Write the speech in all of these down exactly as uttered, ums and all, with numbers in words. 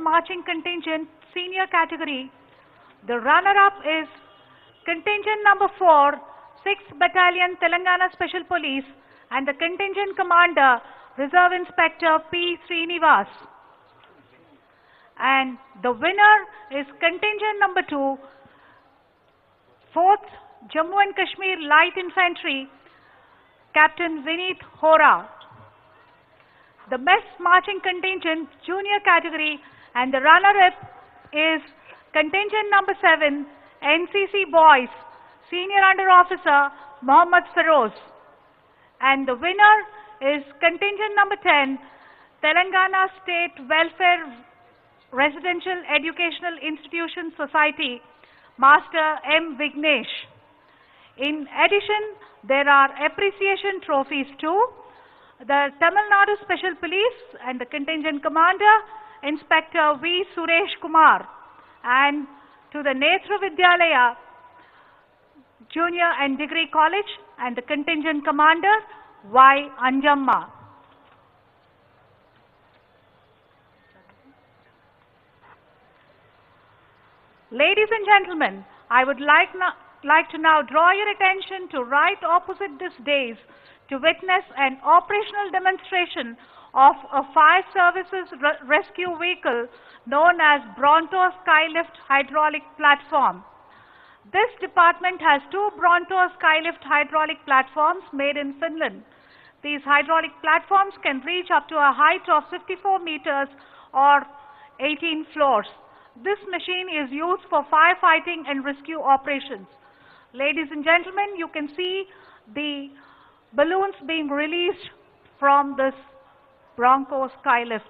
Marching Contingent Senior Category. The runner-up is Contingent number four, sixth Battalion Telangana Special Police, and the Contingent Commander, Reserve Inspector P. Srinivas. And the winner is Contingent number two, fourth Jammu and Kashmir Light Infantry, Captain Vineet Hora. The Best Marching Contingent Junior Category and the runner-up is Contingent number seven, N C C Boys, Senior Under Officer Mohammad Feroz. And the winner is Contingent number ten, Telangana State Welfare Residential Educational Institution Society, Master M. Vignesh. In addition, there are appreciation trophies too. The Tamil Nadu Special Police and the Contingent Commander, Inspector V. Suresh Kumar, and to the Netra Vidyalaya Junior and Degree College and the Contingent Commander, Y. Anjamma. Ladies and gentlemen, I would like, no, like to now draw your attention to right opposite this dais to witness an operational demonstration of a fire services re rescue vehicle known as Bronto Skylift Hydraulic Platform. This department has two Bronto Skylift hydraulic platforms made in Finland. These hydraulic platforms can reach up to a height of fifty-four meters or eighteen floors. This machine is used for firefighting and rescue operations. Ladies and gentlemen, you can see the balloons being released from this Bronco Skylift.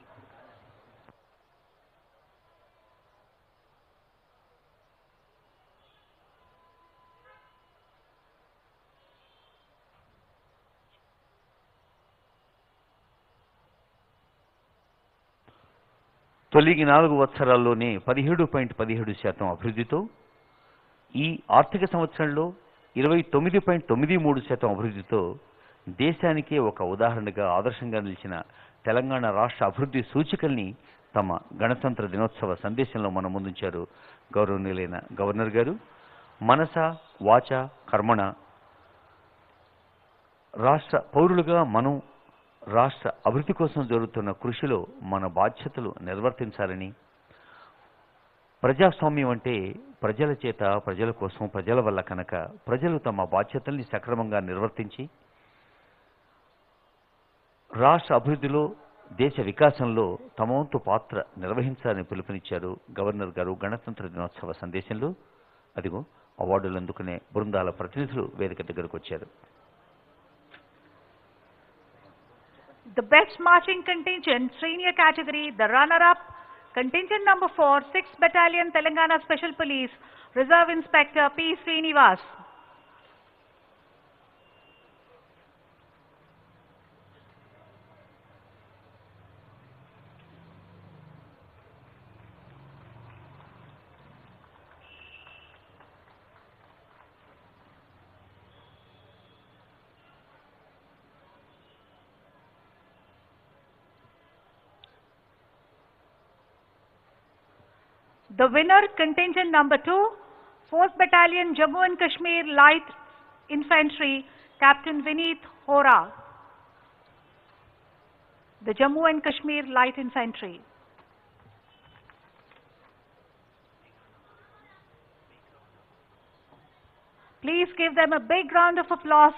తొలిగి నాలుగు వత్సరాల్లోనే పదిహేడు point పదిహేడు శాతం అభివృద్ధితో ఈ ఆర్థిక సంవత్సరంలో ఇరవై తొమ్మిది పాయింట్ తొమ్మిది మూడు శాతం అభివృద్ధితో దేశానికే ఒక ఉదాహరణగా ఆదర్శంగా నిలిచిన తెలంగాణ రాష్ట్ర అభివృద్ధి సూచికల్ని తమ గణతంత్ర దినోత్సవ సందేశంలో మన ముందుంచారు గౌరవనీయులైన గవర్నర్ గారు. మనస వాచ కర్మణ రాష్ట్ర పౌరులుగా మనం రాష్ట్ర అభివృద్ధి కోసం జరుగుతున్న కృషిలో మన బాధ్యతలు నిర్వర్తించాలని, ప్రజాస్వామ్యం అంటే ప్రజల చేత ప్రజల కోసం ప్రజల వల్ల కనుక ప్రజలు తమ బాధ్యతల్ని సక్రమంగా నిర్వర్తించి రాష్ట్ర అభివృద్ధిలో దేశ వికాసంలో తమ వంతు పాత్ర నిర్వహించాలని పిలుపునిచ్చారు గవర్నర్ గారు గణతంత్ర దినోత్సవ సందేశంలో. అదిగో అవార్డులు అందుకునే బృందాల ప్రతినిధులు వేదిక దగ్గరకు వచ్చారు. The Best Marching Contingent Senior Category, the runner-up, Contingent number four, sixth Battalion Telangana Special Police, Reserve Inspector P. Srinivas. The winner, Contingent number two, fourth Battalion Jammu and Kashmir Light Infantry, Captain Vineet Hora. The Jammu and Kashmir Light Infantry. Please give them a big round of applause.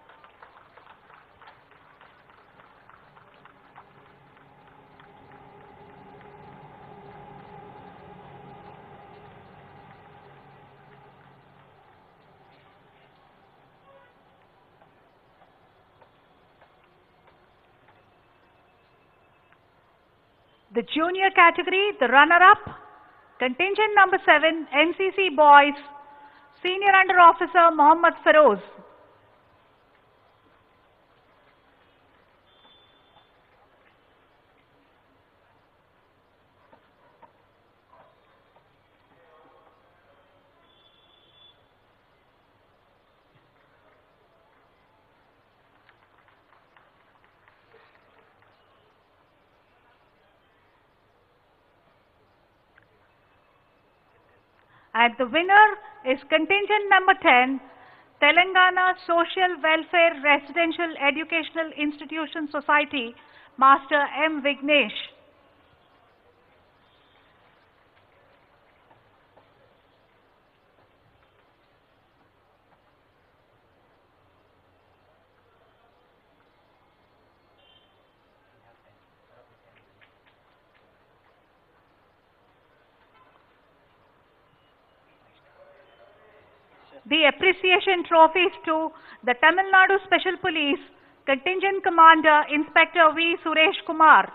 The junior category, the runner-up, Contingent number seven, N C C Boys, Senior Under Officer Mohammad Feroz. And the winner is contingent number ten, Telangana Social Welfare Residential Educational Institution Society, Master M. Vignesh. The appreciation trophies to the Tamil Nadu Special Police Contingent Commander Inspector V. Suresh Kumar.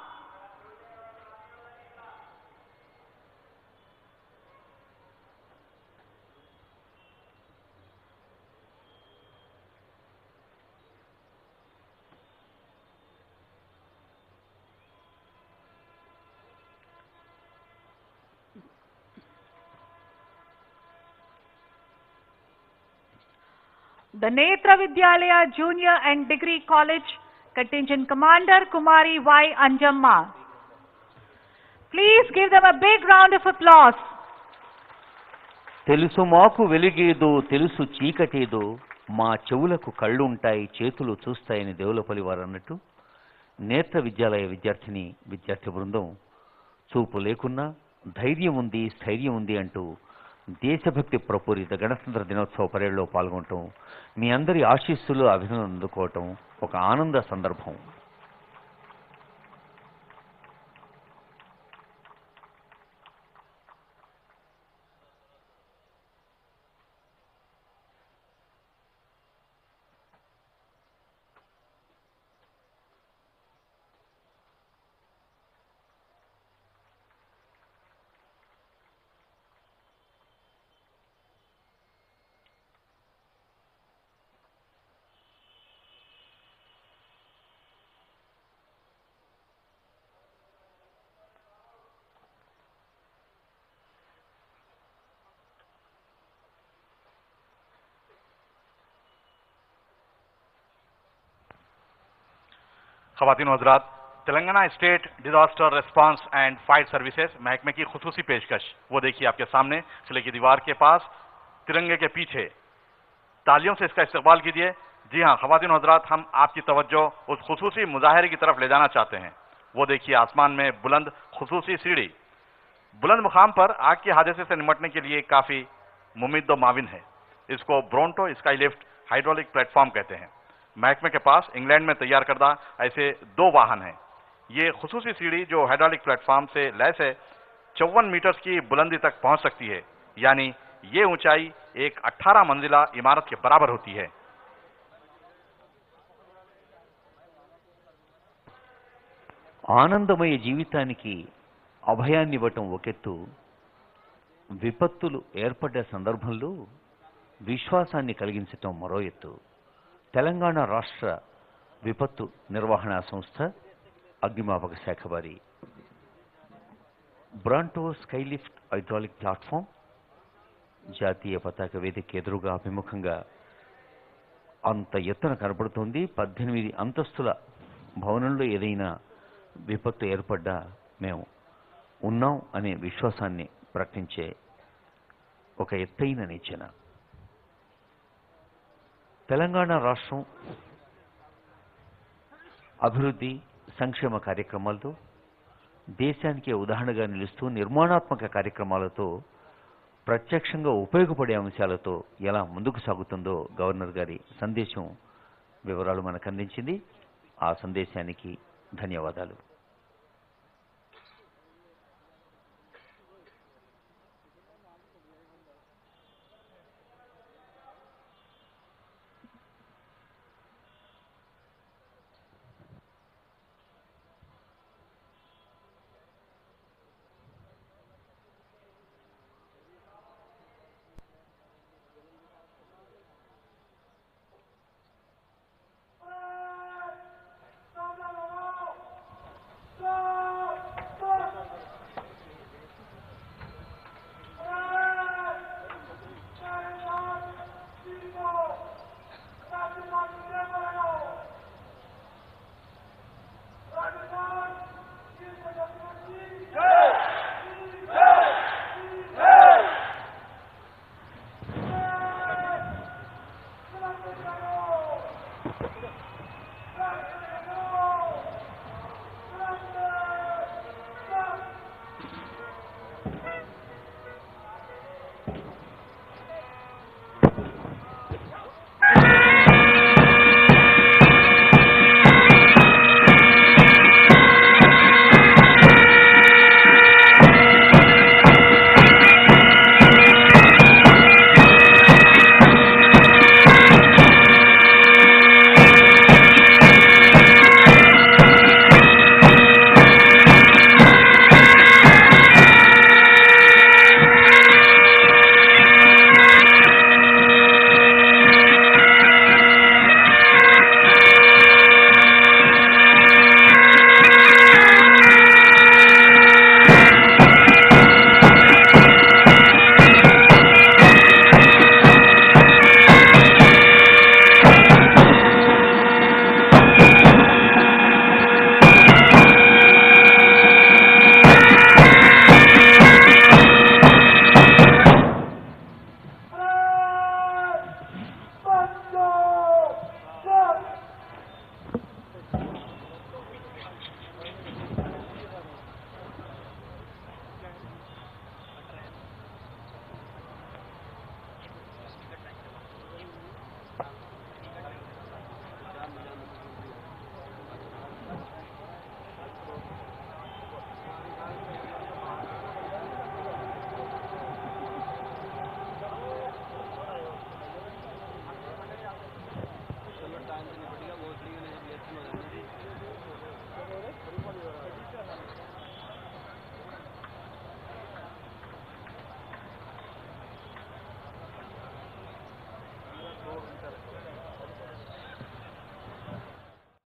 The Netra Vidyalaya Junior and Degree College Contingent Commander Kumari Y. Anjamma. Please give them a big round of applause. తెలుసు మాకు వెలిగేదో తెలుసు చీకటేదో మా చెవులకు కళ్ళు ఉంటాయి చేతులు చూస్తాయని దేవులపల్లి వారు అన్నట్టు నేత్ర విద్యాలయ విద్యార్థిని విద్యార్థి బృందం చూపు లేకున్నా ధైర్యం ఉంది స్థైర్యం ఉంది అంటూ దేశభక్తి ప్రపూరిత గణతంత్ర దినోత్సవ పరేడ్లో పాల్గొనటం మీ అందరి ఆశీస్సులు అభినందనలు అందుకోవటం ఒక ఆనంద సందర్భం. ख़वातीन हज़रात, Telangana state disaster response and fight services महकमे की खुसूसी पेशकश वो देखिए आपके सामने किले की दीवार के पास तिरंगे के पीछे। तालियों से इसका इस्तकबाल कीजिए। जी हाँ ख़वातीन हज़रात, हम आपकी तवज्जो उस खुसूसी मुजाहरे की तरफ ले जाना चाहते हैं। वो देखिए आसमान में बुलंद खुसूसी सीढ़ी बुलंद मुकाम पर आग के हादसे से निपटने के लिए काफ़ी मुमिद व माविन है। इसको Bronto sky lift hydraulic platform कहते हैं। महकमे के पास इंग्लैंड में तैयार करदा ऐसे दो वाहन हैं। ये खुसूसी सीढ़ी जो हाइड्रोलिक प्लेटफॉर्म से लैस है चौवन मीटर्स की बुलंदी तक पहुंच सकती है, यानी ये ऊंचाई एक अठारह मंजिला इमारत के बराबर होती है। ఆనందమయ జీవితానికి అభయాన్ని ఇవ్వటం ఒకెత్తు, విపత్తులు ఏర్పడ్డ సందర్భంలో విశ్వాసాన్ని కలిగించటం మరో ఎత్తు. తెలంగాణ రాష్ట్ర విపత్తు నిర్వహణ సంస్థ అగ్నిమాపక శాఖ వారి బ్రాంటో స్కైలిఫ్ట్ హైడ్రాలిక్ ప్లాట్ఫామ్ జాతీయ పతాక వేదిక ఎదురుగా అభిముఖంగా అంత ఎత్తున కనపడుతోంది. పద్దెనిమిది అంతస్తుల భవనంలో ఏదైనా విపత్తు ఏర్పడ్డా మేము ఉన్నాం అనే విశ్వాసాన్ని ప్రకటించే ఒక ఎత్తైన నిచ్చెన. తెలంగాణ రాష్ట్రం అభివృద్ధి సంక్షేమ కార్యక్రమాలతో దేశానికి ఉదాహరణగా నిలుస్తూ నిర్మాణాత్మక కార్యక్రమాలతో ప్రత్యక్షంగా ఉపయోగపడే అంశాలతో ఎలా ముందుకు సాగుతుందో గవర్నర్ గారి సందేశం వివరాలు మనకు అందించింది. ఆ సందేశానికి ధన్యవాదాలు.